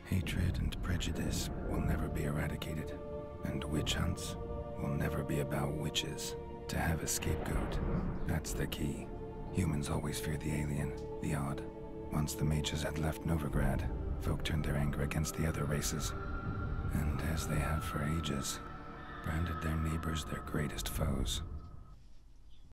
Hatred and prejudice will never be eradicated, and witch hunts will never be about witches. To have a scapegoat, that's the key. Humans always fear the alien, the odd. Once the mages had left Novigrad, folk turned their anger against the other races, and as they have for ages, branded their neighbors their greatest foes.